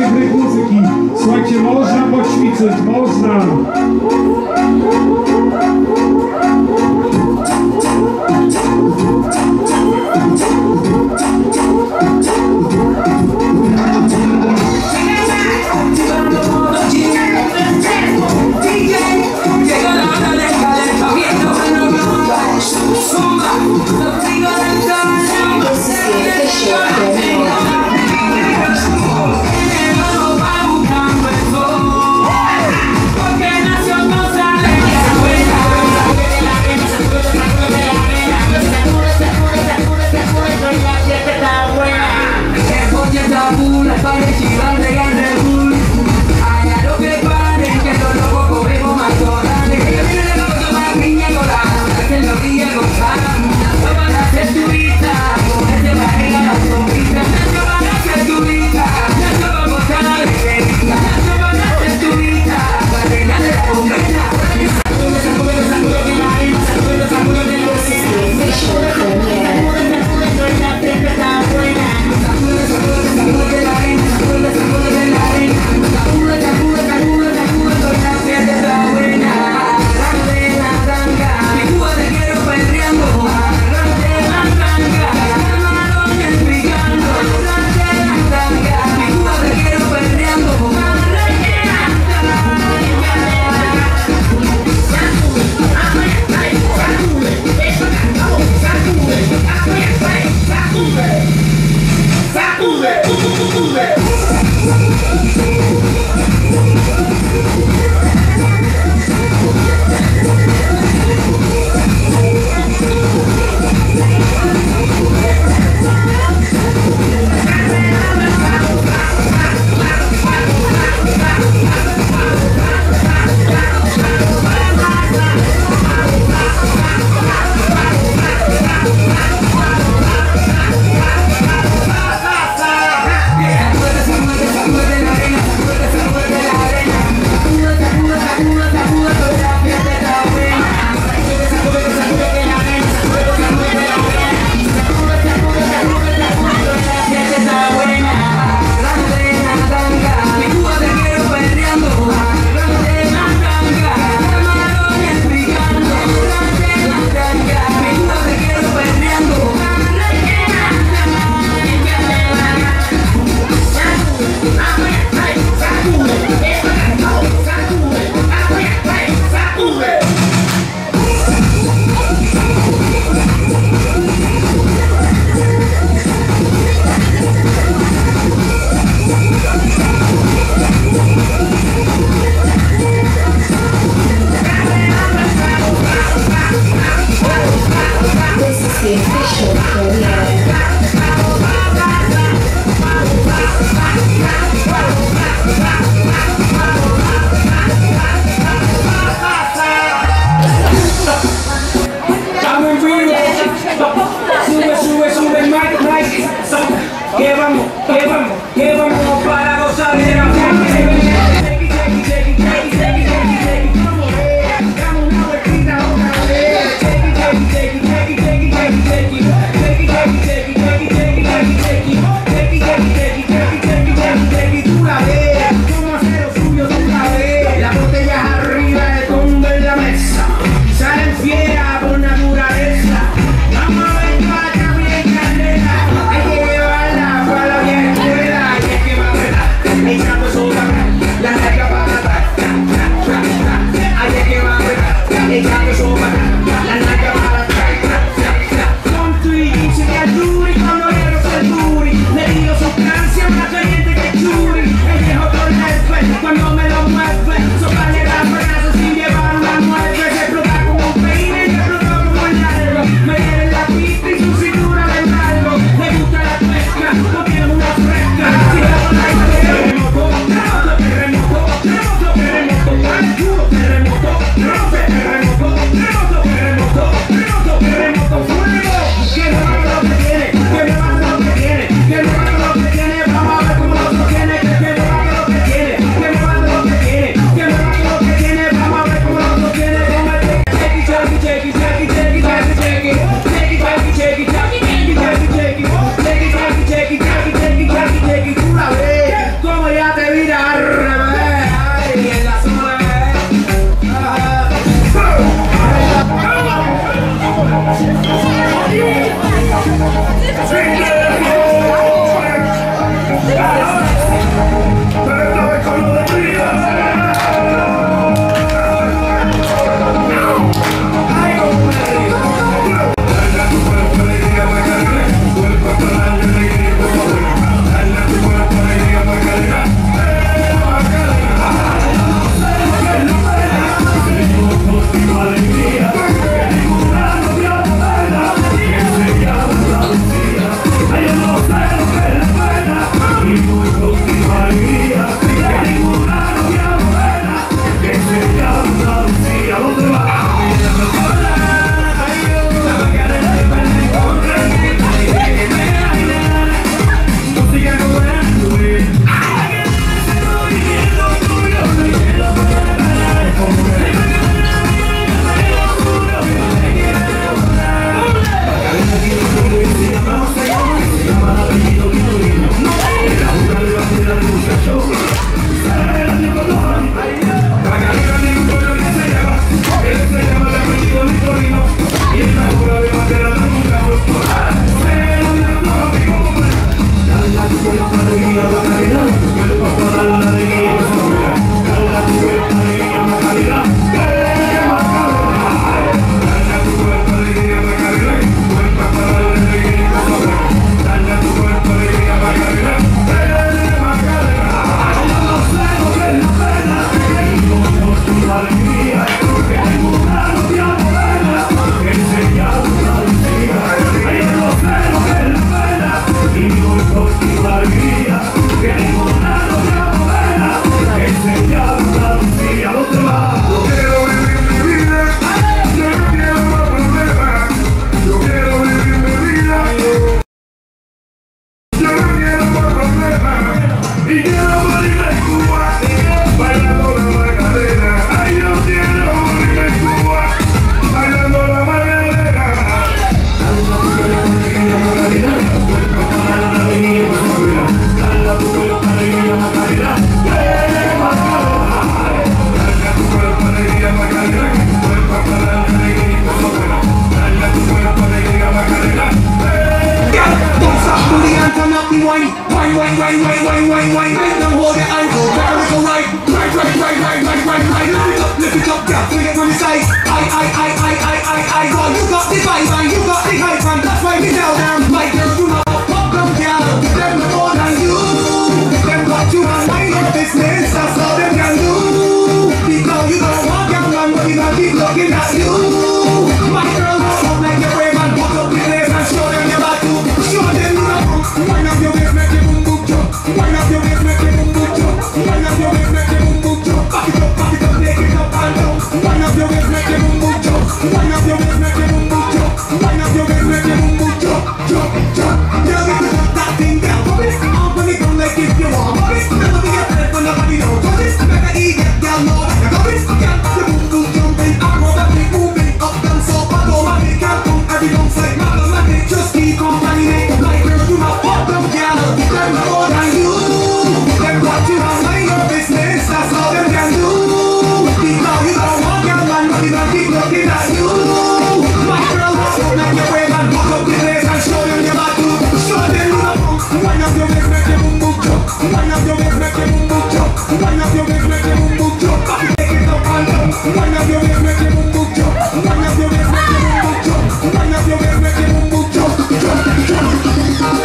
dzisiejszych rytm muzyki. Słuchajcie, można poćwiczyć, można. y quiero morirme en Cuba, bailando la Macarena. Ay, yo quiero morirme en Cuba, bailando la Macarena. Dale tu cuerpo alegría Macarena, dale tu cuerpo alegría Macarena, que tu cuerpo para la alegría y cosa buena. Dale tu cuerpo alegría Macarena. Don't stop, booty and turn up the wine. Wine, wine, wine, wine, wine, wine, wine. Make them hold their ankle, better go right. Right, right, right, right, right, right, right. Lift it up, yeah, swing it from the side. I. God, you got the vibe and you got the hype and that's why we tell them, my girl, you know, pop them, girl. Them no more than you. Them got you and mind your business. That's all them can do. Because you don't want your man, but you don't keep looking at you. My girl, don't make your brave and put up the place and show them your batu. Show them you know. Wind up your waist, make your boom boom jump. Wind up your waist, make your boom boom jump. Wind up your waist, make your boom boom jump. Back it up, take it up and down. Wind up your waist, make your boom boom jump. Wind up your waist, make your boom boom jump. Wind up your waist, make your boom boom jump. Jump, jump. Girl, get to that thing down. Pop it, up on the ground like if you want. Pop it, never be a friend when nobody knows. Touch it, make a eat it, girl, know that you got it. Girl, your boom boom jumping, acrobatic moving up and so automatic. Can't come every bounce like mathematic. Just keep complaining, like girl, you know pop them, girl. Them more than you. Them got you and mind your business. That's all them can do. Because you don't want your man, but you don't keep looking at you. My girl, don't make your way and walk up the place and show them your batu. Show them you know. Wind up your waist, make your boom boom jump. Wind up your waist, make your boom boom jump. Wind up your waist, make your boom boom jump. Take it up and down. Wind up your waist, make your boom boom jump. Wind up your waist, make your boom boom jump. Wind up your waist, make your boom boom jump. Jump, jump.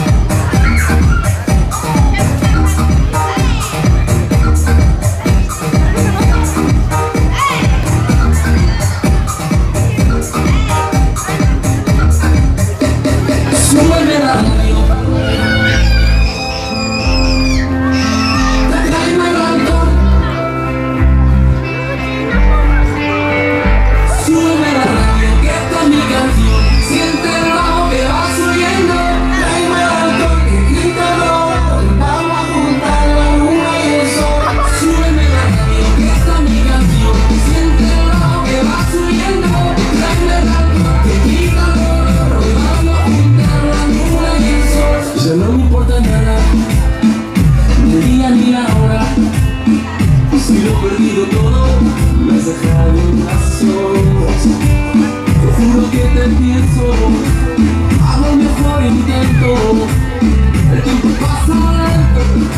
Súbeme la radio. Tráeme el alcohol. Súbeme la radio, que esta es mi canción. Siente el bajo que va subiendo. Tráeme el alcohol, que grita el dolor. Vamos a juntar la luna y el sol. Súbeme la radio, que esta es mi canción. Siente el bajo que va subiendo. Tráeme el alcohol, que grita el dolor. Vamos a juntar la luna y el sol. Ya no me importa nada, ni el día ni la hora. Si lo he perdido todo, me has dejado a solas. Te juro que te pienso, hago el mejor intento. El tiempo pasa lento,